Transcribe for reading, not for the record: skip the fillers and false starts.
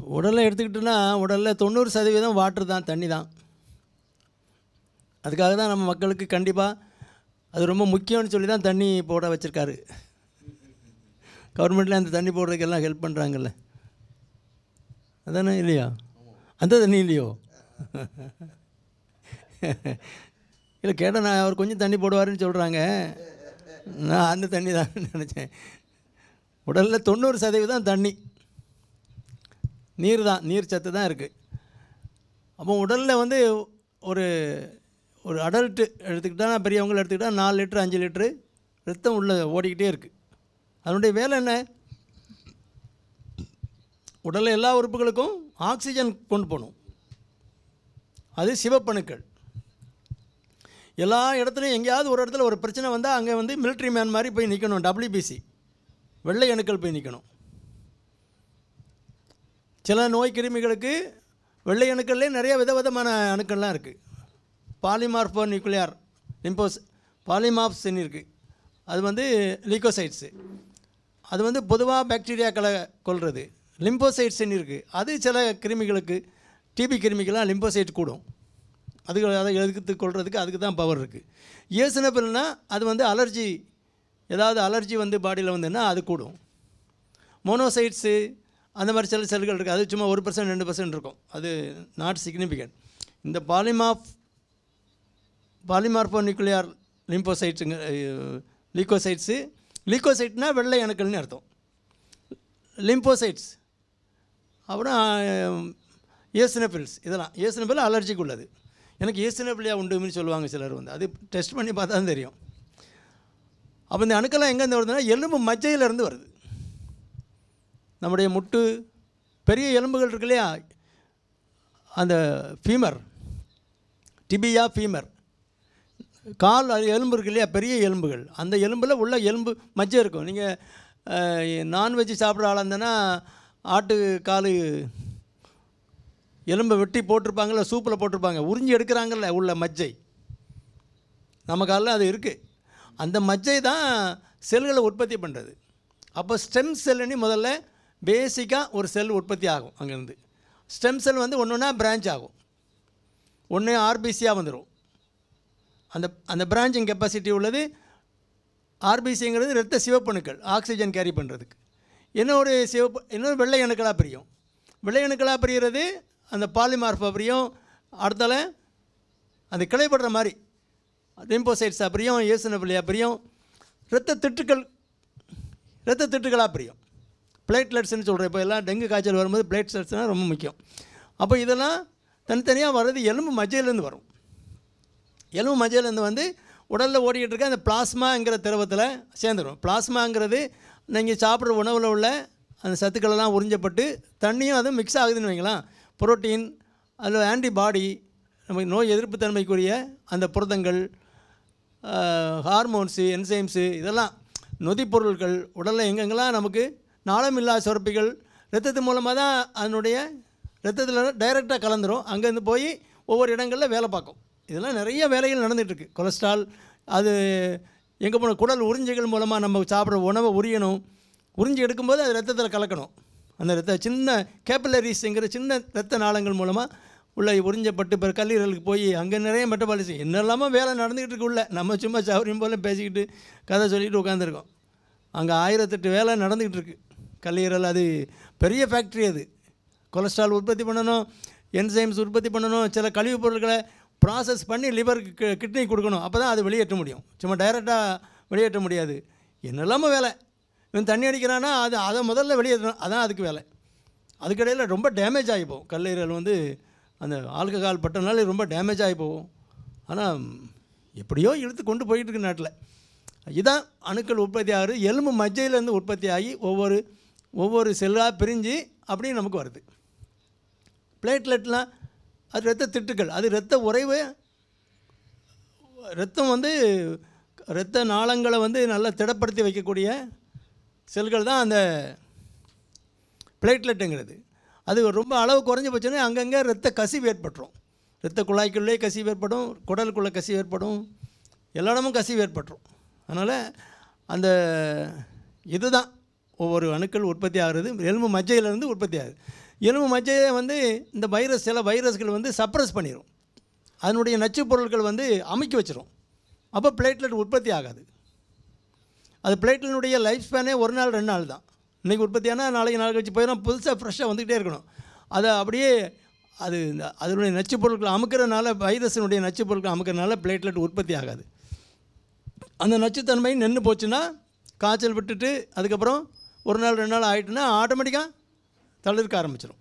உடலை எடுத்துக்கிட்டோன்னா உடலில் 90% வாட்டர் தான், தண்ணி தான். அதுக்காக தான் நம்ம மக்களுக்கு கண்டிப்பாக அது ரொம்ப முக்கியம்னு சொல்லி தான் தண்ணி போட வச்சுருக்காரு. கவர்மெண்ட்டில் அந்த தண்ணி போடுறதுக்கு எல்லாம் ஹெல்ப் பண்ணுறாங்கல்ல, அதானே? இல்லையா? அந்த தண்ணி இல்லையோ? இல்லை கேட்டால் நான் அவர் கொஞ்சம் தண்ணி போடுவாருன்னு சொல்கிறாங்க. நான் அந்த தண்ணி தான் நினச்சேன். உடலில் 90% தண்ணி, நீர் தான், நீர் சத்து தான் இருக்குது. அப்போ உடலில் வந்து ஒரு ஒரு அடல்ட்டு எடுத்துக்கிட்டால், பெரியவங்களை எடுத்துக்கிட்டால் 4 லிட்டரு 5 லிட்டரு ரத்தம் உள்ளே ஓடிக்கிட்டே இருக்குது. அதனுடைய வேலை என்ன? உடலில் எல்லா உறுப்புகளுக்கும் ஆக்சிஜன் கொண்டு போகணும். அது சிவப்பணுக்கள். எல்லா இடத்துலையும் எங்கேயாவது ஒரு இடத்துல ஒரு பிரச்சனை வந்தால் அங்கே வந்து மிலிட்ரி மேன் மாதிரி போய் நிற்கணும். WBC வெள்ளை அணுக்கள் போய் நிற்கணும். சில நோய் கிருமிகளுக்கு வெள்ளை அணுக்கள்லேயே நிறைய விதவிதமான அணுக்கள்லாம் இருக்குது. பாலிமார்போ நியூக்ளியார் பாலிமார்ப்ஸ்ன்னு இருக்குது. அது வந்து லியூக்கோசைட்ஸு. அது வந்து பொதுவாக பாக்டீரியாக்களை கொல்வது. லிம்போசைட்ஸ்ன்னு இருக்குது. அது சில கிருமிகளுக்கு, டிபி கிருமிகளாக லிம்போசைட் கூடும். அதை எதிர்த்து கொள்றதுக்கு அதுக்கு தான் பவர் இருக்குது. ஏசுனபிள்னா அது வந்து அலர்ஜி, ஏதாவது அலர்ஜி வந்து பாடியில் வந்துன்னா அது கூடும். மோனோசைட்ஸு அந்த மாதிரி சில செல்கள் இருக்குது. அது சும்மா 1% 2% இருக்கும். அது நாட் சிக்னிஃபிகண்ட். இந்த பாலிமார்போ நியூக்ளியார் லிம்போசைட்ஸுங்க, லியூக்கோசைட்ஸு. லியூக்கோசைட்னால் வெள்ளை அணுக்கள்னு அர்த்தம். லிம்போசைட்ஸ், அப்புறம் ஏசினோஃபில்ஸ். இதெல்லாம் ஏசினோஃபில் அலர்ஜிக்கு உள்ளது. எனக்கு ஏசினோஃபிலியா உண்டுன்னு சொல்லுவாங்க சிலர். வந்து அது டெஸ்ட் பண்ணி பார்த்தா தான் தெரியும். அப்போ இந்த அணுக்கெல்லாம் எங்கேருந்து வருதுன்னா எலும்பு மஜ்ஜையிலேருந்து வருது. நம்முடைய முட்டு, பெரிய எலும்புகள் இருக்கு இல்லையா, அந்த ஃபீமர், டிபியா ஃபீமர், கால் எலும்பு இருக்கு இல்லையா, பெரிய எலும்புகள், அந்த எலும்பில் உள்ள எலும்பு மஜ்ஜை இருக்கும். நீங்கள் நான்வெஜ் சாப்பிட்ற ஆளாக இருந்தேன்னா ஆட்டு கால் எலும்பை வெட்டி போட்டிருப்பாங்கள்ல, சூப்பில் போட்டிருப்பாங்க, உறிஞ்சி எடுக்கிறாங்கல்ல உள்ள மஜ்ஜை, நம்ம காலில் அது இருக்குது. அந்த மஜ்ஜை தான் செல்களை உற்பத்தி பண்ணுறது. அப்போ ஸ்டெம் செல்லுன்னு முதல்ல பேசிக்காக ஒரு செல் உற்பத்தி ஆகும். அங்கேருந்து ஸ்டெம் செல் வந்து ஒன்று ஒன்றா பிரான்ச் ஆகும். ஒன்று ஆர்பிசியாக வந்துடும். அந்த பிரான்ச்சிங் கெப்பாசிட்டி உள்ளது. ஆர்பிசிங்கிறது இரத்த சிவப்பணுக்கள், ஆக்சிஜன் கேரி பண்ணுறதுக்கு. இன்னொரு வெள்ளை அணுக்களாக பிரியும். வெள்ளை அணுக்களாக பிரிகிறது அந்த பாலிமார்ஃபா பிரியும். அடுத்தால அந்த கிளைப்படுற மாதிரி லிம்போசைட்ஸாக பிரியும், ஏசினோஃபிலியா பிரியும். இரத்த திட்டுகளாக பிரியும். பிளேட்லெட்ஸ்ன்னு சொல்கிறேன். இப்போ எல்லாம் டெங்கு காய்ச்சல் வரும்போது பிளேட்லெட்ஸ்னால் ரொம்ப முக்கியம். அப்போ இதெல்லாம் தனித்தனியாக வர்றது எலும்பு மஜ்ஜையிலேருந்து வரும். எலும்பு மஜ்ஜையிலேருந்து வந்து உடலில் ஓடிக்கிட்டு இருக்க அந்த பிளாஸ்மாங்கிற திரவத்தில் சேர்ந்துடும். பிளாஸ்மாங்கிறது நீங்கள் சாப்பிட்ற உணவில் உள்ள அந்த சத்துக்களெல்லாம் உறிஞ்சப்பட்டு தண்ணியும் அதுவும் மிக்ஸ் ஆகுதுன்னு வைங்களேன். புரோட்டீன், அதில் ஆன்டிபாடி, நமக்கு நோய் எதிர்ப்பு தன்மைக்குரிய அந்த புரதங்கள், ஹார்மோன்ஸு, என்சைம்ஸு, இதெல்லாம் நொதிப்பொருட்கள் உடலில் எங்கெங்கெல்லாம் நமக்கு நாளமில்லா சுரப்பிகள் இரத்தத்து மூலமாக தான் அதனுடைய இரத்தத்தில் டைரெக்டாக கலந்துரும். அங்கேருந்து போய் ஒவ்வொரு இடங்களில் வேலை பார்க்கும். இதெல்லாம் நிறைய வேலைகள் நடந்துகிட்ருக்கு. கொலஸ்ட்ரால் அது எங்கே போன குடல் உறிஞ்சிகள் மூலமாக நம்ம சாப்பிட்ற உணவை உரியணும். உறிஞ்சி எடுக்கும்போது அது ரத்தத்தில் கலக்கணும். அந்த சின்ன கேபிலரிஸுங்கிற சின்ன இரத்த நாளங்கள் மூலமாக உள்ள உறிஞ்சப்பட்டு இப்போ கல்லீரலுக்கு போய் அங்கே நிறைய மெட்டபாலிசம் என்னெல்லாமோ வேலை நடந்துக்கிட்டு இருக்கு. உள்ள நம்ம சும்மா சௌரியம் போல் பேசிக்கிட்டு கதை சொல்லிட்டு உட்காந்துருக்கோம். அங்கே 1008 வேலை நடந்துக்கிட்டு இருக்குது. கல்லீரல் அது பெரிய ஃபேக்ட்ரி. அது கொலஸ்ட்ரால் உற்பத்தி பண்ணணும், என்சைம்ஸ் உற்பத்தி பண்ணணும், சில கழிவுப் பொருட்களை ப்ராசஸ் பண்ணி லிவருக்கு கிட்னி கொடுக்கணும். அப்போ தான் அது வெளியேற்ற முடியும். சும்மா டைரெக்டாக வெளியேற்ற முடியாது. என்னெல்லாமோ வேலை. இவன் தண்ணி அடிக்கிறான்னா அதை முதல்ல வெளியேற்றணும். அதான் அதுக்கு வேலை. அதுக்கிடையில் ரொம்ப டேமேஜ் ஆகி போகும். கல்லீரல் வந்து அந்த ஆல்கஹால் பட்டனால ரொம்ப டேமேஜ் ஆகி போகும். ஆனால் எப்படியோ இழுத்து கொண்டு போயிட்டு இருக்கு நாட்டில். இதுதான் அணுக்கள் உற்பத்தி ஆகுது. எலும்பு மஜ்ஜையிலேருந்து உற்பத்தி ஆகி ஒவ்வொரு செல்லாக பிரிஞ்சு அப்படியே நமக்கு வருது. பிளேட்லெட்லாம் அது இரத்த திட்டுக்கள், அது இரத்த உறைவு. இரத்தம் வந்து இரத்த நாளங்களை வந்து நல்லா திடப்படுத்தி வைக்கக்கூடிய செல்கள் தான் அந்த பிளேட்லெட்டுங்கிறது. அது ரொம்ப அளவு குறைஞ்சி போச்சுன்னா அங்கங்கே இரத்த கசிவு ஏற்பட்டுரும். இரத்த குழாய்க்குள்ளே கசிவு ஏற்படும், குடலுக்குள்ளே கசிவு ஏற்படும், எல்லா இடமும் கசிவு ஏற்பட்டுரும். அதனால் அந்த இதுதான் ஒவ்வொரு அணுக்கள் உற்பத்தி ஆகிறது எலும்பு மஜ்ஜையிலேருந்து உற்பத்தி ஆகுது. எலும்பு மஜ்ஜையை வந்து இந்த வைரஸ் சில வைரஸ்கள் வந்து சப்ரஸ் பண்ணிடும், அதனுடைய நச்சு பொருட்கள் வந்து அமுக்கி வச்சிடும். அப்போ பிளேட்லெட் உற்பத்தி ஆகாது. அது பிளேட்லெட்டுடைய லைஃப் ஸ்பேனே 1 நாள் 2 நாள் தான். இன்றைக்கி உற்பத்தியானால் நாளைக்கு நாள் கழிச்சு போயிடும், புதுசாக ஃப்ரெஷ்ஷாக வந்துக்கிட்டே இருக்கணும். அதை அப்படியே அது அதனுடைய நச்சு பொருட்களை அமுக்கிறனால, வைரஸினுடைய நச்சு பொருட்களை அமுக்கிறனால பிளேட்லெட் உற்பத்தி ஆகாது. அந்த நச்சுத்தன்மை நின்று போச்சுன்னா, காய்ச்சல் விட்டுட்டு அதுக்கப்புறம் 1 நாள் 2 நாள் ஆகிட்டுன்னா ஆட்டோமேட்டிக்காக தளிர்க்க ஆரம்பிச்சிடும்.